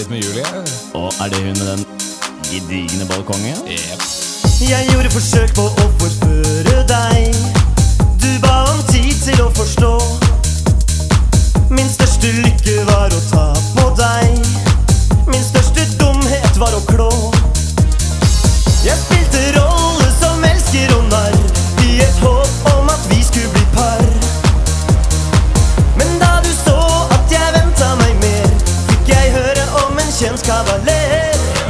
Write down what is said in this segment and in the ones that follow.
litt med Julie. Og det hun med den gedigne balkongen? Yep. Jeg gjorde forsøk på å forføre deg. Du ba om tid til å forstå. Min største lykke var å ta på deg. Min største dumhet var å klå. Jeg spilte rolle som elsker og narr, i et håp om at vi skulle bli par. Men da du så at jeg ventet meg mer, fikk jeg høre om en kjent kavaler.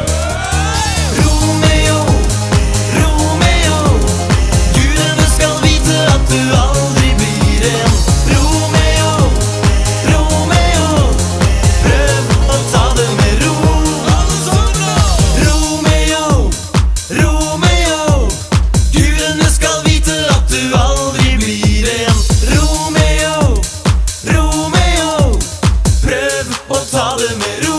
Romeo, Romeo, gudene skal vite at du aldri blir en. Romeo, Romeo, prøv å ta det med ro. Romeo, Romeo, gudene skal vite at du aldri blir en. Romeo, Romeo, prøv å ta det med ro.